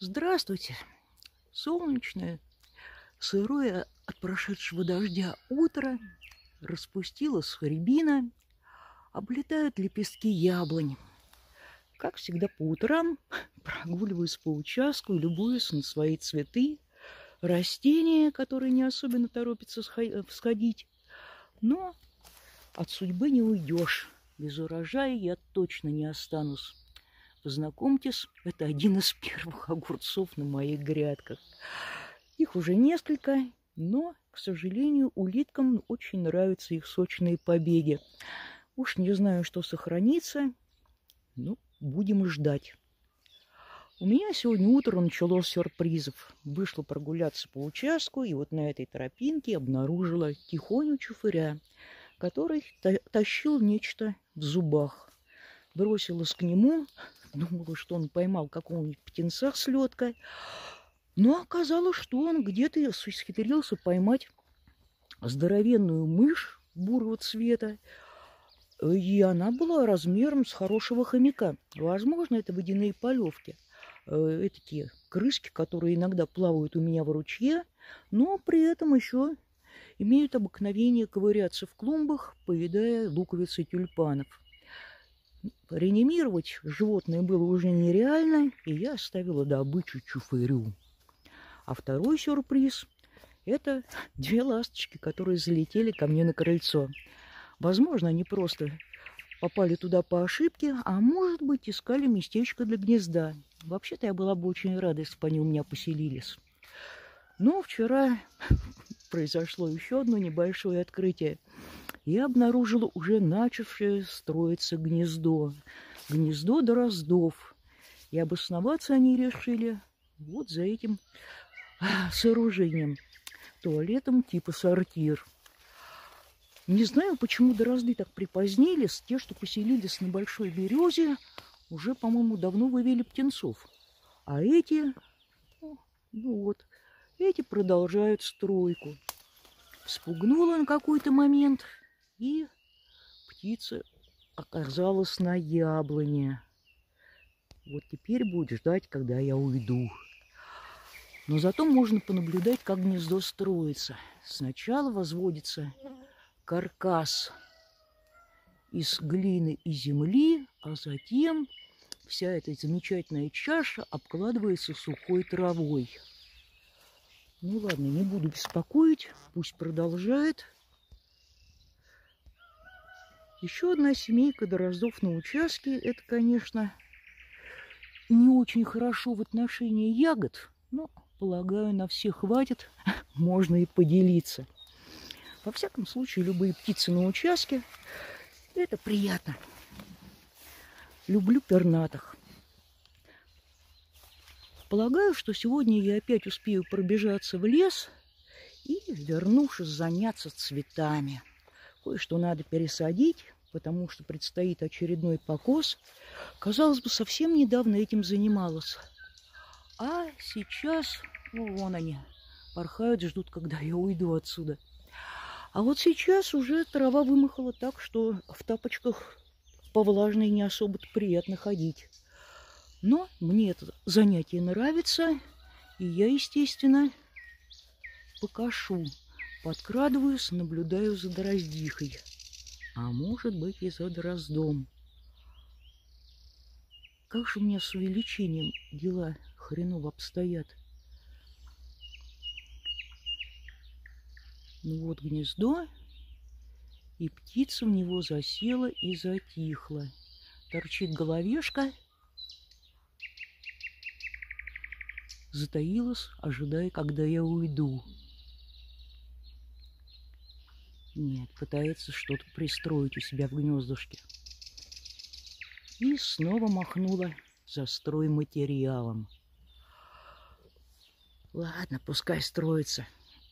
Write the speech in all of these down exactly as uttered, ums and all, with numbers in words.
Здравствуйте! Солнечное, сырое от прошедшего дождя утро, распустилась рябина, облетают лепестки яблонь. Как всегда по утрам прогуливаюсь по участку и любуюсь на свои цветы, растения, которые не особенно торопятся всходить. Но от судьбы не уйдешь. Без урожая я точно не останусь. Познакомьтесь, это один из первых огурцов на моих грядках. Их уже несколько, но, к сожалению, улиткам очень нравятся их сочные побеги. Уж не знаю, что сохранится, но будем ждать. У меня сегодня утром началось сюрпризов. Вышла прогуляться по участку, и вот на этой тропинке обнаружила тихоню чуфыря, который тащил нечто в зубах. Бросилась к нему, думала, что он поймал какого-нибудь птенца с лёткой, но оказалось, что он где-то исхитрился поймать здоровенную мышь бурого цвета, и она была размером с хорошего хомяка. Возможно, это водяные полевки, э, такие крышки, которые иногда плавают у меня в ручье, но при этом еще имеют обыкновение ковыряться в клумбах, поедая луковицы тюльпанов. Реанимировать животное было уже нереально, и я оставила добычу чуфырю. А второй сюрприз – это две ласточки, которые залетели ко мне на крыльцо. Возможно, они просто попали туда по ошибке, а может быть, искали местечко для гнезда. Вообще-то я была бы очень рада, если бы они у меня поселились. Но вчера произошло еще одно небольшое открытие. Я обнаружила уже начавшее строиться гнездо. Гнездо дроздов. И обосноваться они решили вот за этим сооружением. Туалетом типа сортир. Не знаю, почему дрозды так припозднились. Те, что поселились на большой березе, уже, по-моему, давно вывели птенцов. А эти, ну вот, эти продолжают стройку. Вспугнула на какой-то момент, и птица оказалась на яблоне. Вот теперь будет ждать, когда я уйду. Но зато можно понаблюдать, как гнездо строится. Сначала возводится каркас из глины и земли, а затем вся эта замечательная чаша обкладывается сухой травой. Ну ладно, не буду беспокоить, пусть продолжает. Еще одна семейка дроздов на участке. Это, конечно, не очень хорошо в отношении ягод, но, полагаю, на всех хватит, можно и поделиться. Во всяком случае, любые птицы на участке – это приятно. Люблю пернатых. Полагаю, что сегодня я опять успею пробежаться в лес и, вернувшись, заняться цветами. Кое-что надо пересадить, потому что предстоит очередной покос. Казалось бы, совсем недавно этим занималась. А сейчас, ну, вон они, порхают, ждут, когда я уйду отсюда. А вот сейчас уже трава вымахала так, что в тапочках по влажной не особо приятно ходить. Но мне это занятие нравится, и я, естественно, покошу. Подкрадываюсь, наблюдаю за дроздихой. А может быть и за дроздом. Как же у меня с увеличением дела хреново обстоят. Ну вот гнездо, и птица в него засела и затихла. Торчит головешка. Затаилась, ожидая, когда я уйду. Нет, пытается что-то пристроить у себя в гнездышке. И снова махнула за стройматериалом. Ладно, пускай строится.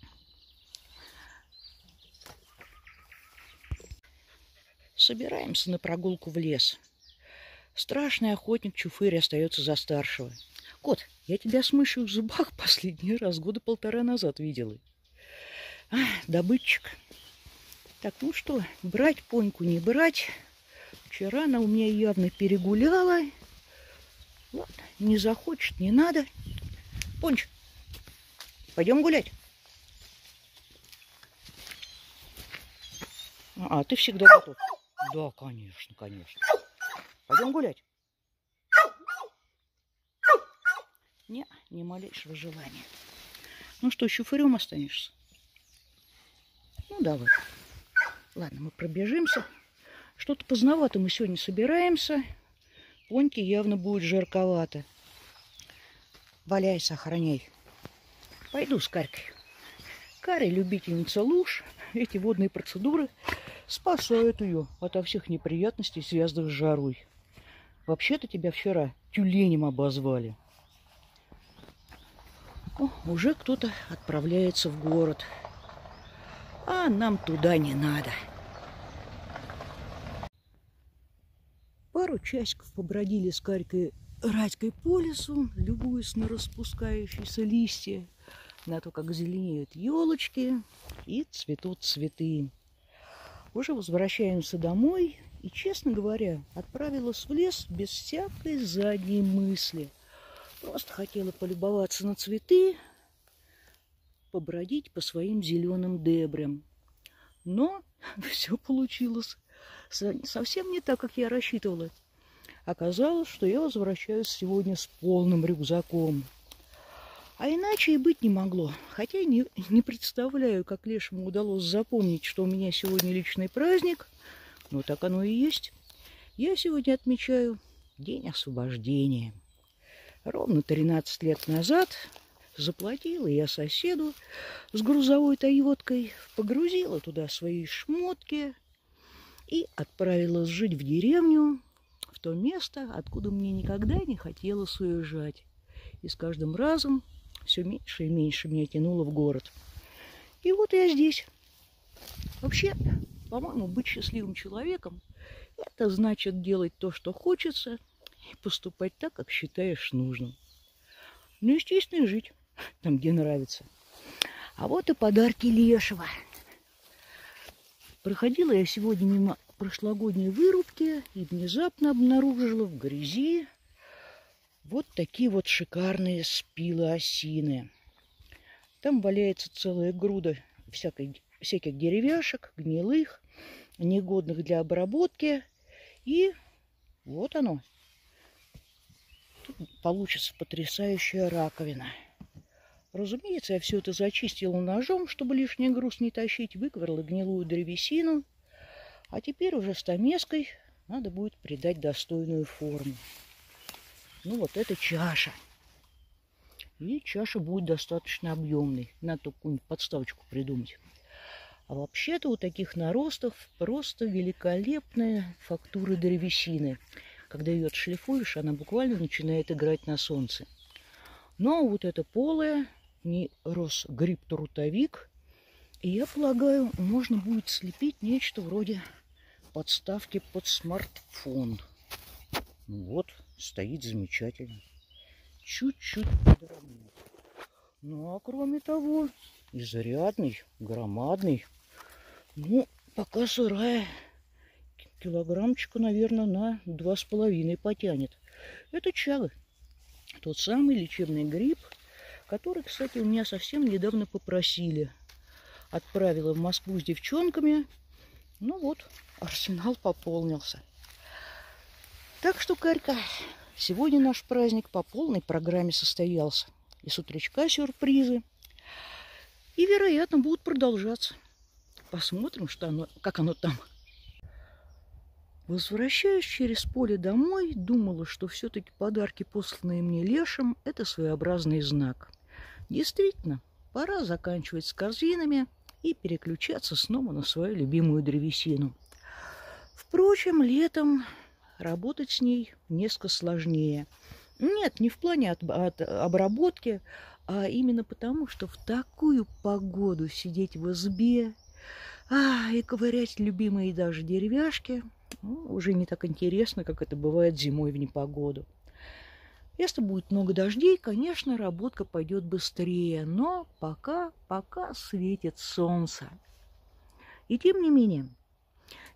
Собираемся на прогулку в лес. Страшный охотник Чуфырь остается за старшего. Кот, я тебя с мышью в зубах последний раз года полтора назад видела. А, добытчик. Так, ну что, брать поньку, не брать. Вчера она у меня явно перегуляла. Ладно, не захочет, не надо. Понч, пойдем гулять. А, ты всегда готов. Да, конечно, конечно. Пойдем гулять. Не, ни малейшего желания. Ну что, еще фырем останешься? Ну, давай. Ладно, мы пробежимся. Что-то поздновато мы сегодня собираемся. Поньке явно будет жарковато. Валяйся, охраняй. Пойду с Карькой. Каря любительница луж. Эти водные процедуры спасают ее ото всех неприятностей, связанных с жарой. Вообще-то тебя вчера тюленем обозвали. О, уже кто-то отправляется в город. А нам туда не надо. Пару часиков побродили с Карькой Радькой по лесу, любуясь на распускающиеся листья, на то, как зеленеют елочки и цветут цветы. Уже возвращаемся домой и, честно говоря, отправилась в лес без всякой задней мысли. Просто хотела полюбоваться на цветы, побродить по своим зеленым дебрям. Но все получилось совсем не так, как я рассчитывала. Оказалось, что я возвращаюсь сегодня с полным рюкзаком. А иначе и быть не могло. Хотя не, не представляю, как лешему удалось запомнить, что у меня сегодня личный праздник. Но так оно и есть. Я сегодня отмечаю День освобождения. Ровно тринадцать лет назад заплатила я соседу с грузовой «Тойоткой», погрузила туда свои шмотки и отправилась жить в деревню, в то место, откуда мне никогда не хотелось уезжать. И с каждым разом все меньше и меньше меня тянуло в город. И вот я здесь. Вообще, по-моему, быть счастливым человеком – это значит делать то, что хочется, и поступать так, как считаешь нужным. Ну, естественно, и жить там, где нравится. А вот и подарки лешего. Проходила я сегодня мимо прошлогодней вырубки и внезапно обнаружила в грязи вот такие вот шикарные спилы осины. Там валяется целая груда всякой, всяких деревяшек, гнилых, негодных для обработки. И вот оно. Тут получится потрясающая раковина. Разумеется, я все это зачистила ножом, чтобы лишний груз не тащить, выковырла гнилую древесину. А теперь уже стамеской надо будет придать достойную форму. Ну вот это чаша. И чаша будет достаточно объемной. Надо только какую-нибудь подставочку придумать. А вообще-то у таких наростов просто великолепная фактура древесины. Когда ее отшлифуешь, она буквально начинает играть на солнце. Но вот это полое, не рос гриб-трутовик. И я полагаю, можно будет слепить нечто вроде подставки под смартфон. Ну вот, стоит замечательно. Чуть-чуть подровнять. Ну, а кроме того, изрядный, громадный. Ну, пока сырая, килограммчика, наверное, на два с половиной потянет. Это чага. Тот самый лечебный гриб, который, кстати, у меня совсем недавно попросили. Отправила в Москву с девчонками. Ну вот, арсенал пополнился. Так что, Карька, сегодня наш праздник по полной программе состоялся. И с утречка сюрпризы. И, вероятно, будут продолжаться. Посмотрим, что оно, как оно там. Возвращаясь через поле домой, думала, что все-таки подарки, посланные мне лешим, это своеобразный знак. Действительно, пора заканчивать с корзинами и переключаться снова на свою любимую древесину. Впрочем, летом работать с ней несколько сложнее. Нет, не в плане от, от обработки, а именно потому, что в такую погоду сидеть в избе а, и ковырять любимые даже деревяшки ну, уже не так интересно, как это бывает зимой в непогоду. Если будет много дождей, конечно, работка пойдет быстрее, но пока, пока светит солнце. И тем не менее,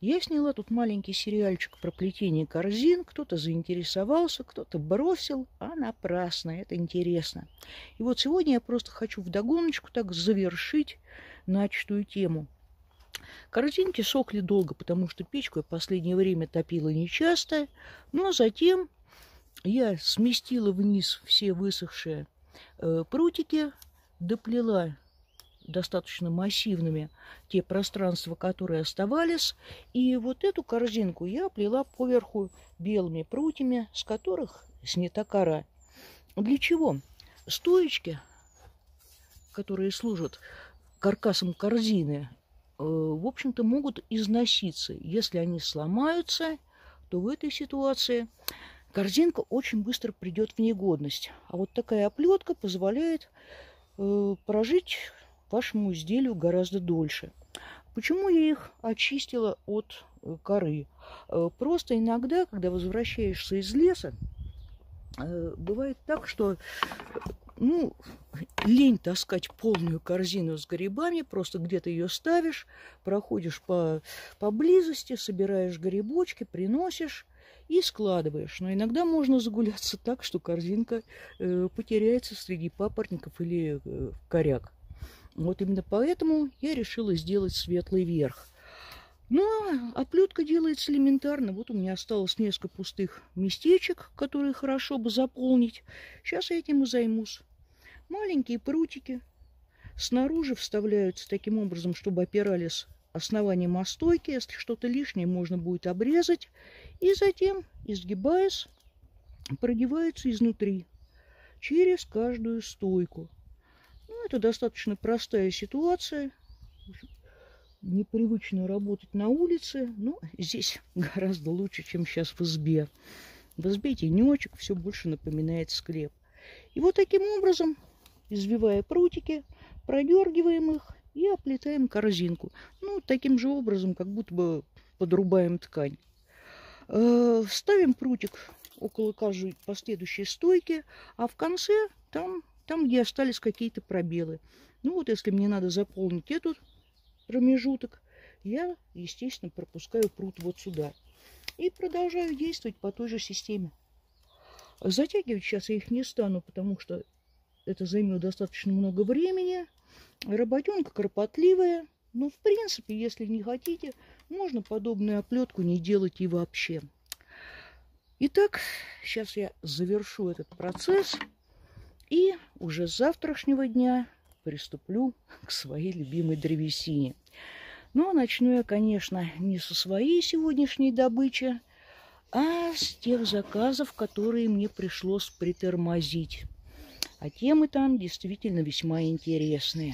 Я сняла тут маленький сериальчик про плетение корзин. Кто-то заинтересовался, кто-то бросил, а напрасно, это интересно. И вот сегодня я просто хочу вдогоночку так завершить начатую тему. Корзинки сохли долго, потому что печку я в последнее время топила нечасто, но затем я сместила вниз все высохшие э, прутики, доплела достаточно массивными те пространства, которые оставались. И вот эту корзинку я плела поверху белыми прутьями, с которых снята кора. Для чего? Стоечки, которые служат каркасом корзины, в общем-то, могут износиться. Если они сломаются, то в этой ситуации корзинка очень быстро придет в негодность. А вот такая оплетка позволяет э, прожить вашему изделию гораздо дольше. Почему я их очистила от э, коры? Э, просто иногда, когда возвращаешься из леса, э, бывает так, что ну, лень таскать полную корзину с грибами, просто где-то ее ставишь, проходишь по поблизости, собираешь грибочки, приносишь и складываешь. Но иногда можно загуляться так, что корзинка э, потеряется среди папоротников или э, коряк. Вот именно поэтому я решила сделать светлый верх. Ну, а оплетка делается элементарно. Вот у меня осталось несколько пустых местечек, которые хорошо бы заполнить. Сейчас я этим и займусь. Маленькие прутики снаружи вставляются таким образом, чтобы опирались основанием о стойки. Если что-то лишнее, можно будет обрезать. И затем, изгибаясь, продеваются изнутри через каждую стойку. Ну, это достаточно простая ситуация. Непривычно работать на улице, но здесь гораздо лучше, чем сейчас в избе. В избе тенечек, все больше напоминает склеп. И вот таким образом, извивая прутики, продергиваем их и оплетаем корзинку. Ну, таким же образом, как будто бы подрубаем ткань. Э, ставим прутик около каждой последующей стойки, а в конце, там, там где остались какие-то пробелы. Ну вот, если мне надо заполнить этот промежуток, я, естественно, пропускаю прут вот сюда. И продолжаю действовать по той же системе. Затягивать сейчас я их не стану, потому что это займет достаточно много времени. Работенка кропотливая. Но, в принципе, если не хотите, можно подобную оплетку не делать и вообще. Итак, сейчас я завершу этот процесс. И уже с завтрашнего дня приступлю к своей любимой древесине. Но начну я, конечно, не со своей сегодняшней добычи, а с тех заказов, которые мне пришлось притормозить. А темы там действительно весьма интересные.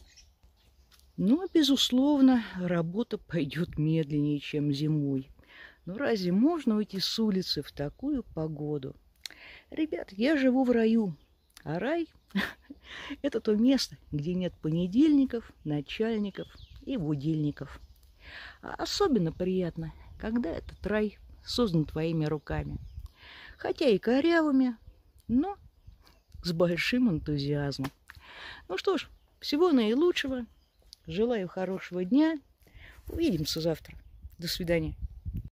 Но, безусловно, работа пойдет медленнее, чем зимой. Но разве можно уйти с улицы в такую погоду? Ребят, я живу в раю, а рай – это то место, где нет понедельников, начальников и будильников. А особенно приятно, когда этот рай создан твоими руками. Хотя и корявыми, но с большим энтузиазмом. Ну что ж, всего наилучшего. Желаю хорошего дня. Увидимся завтра. До свидания.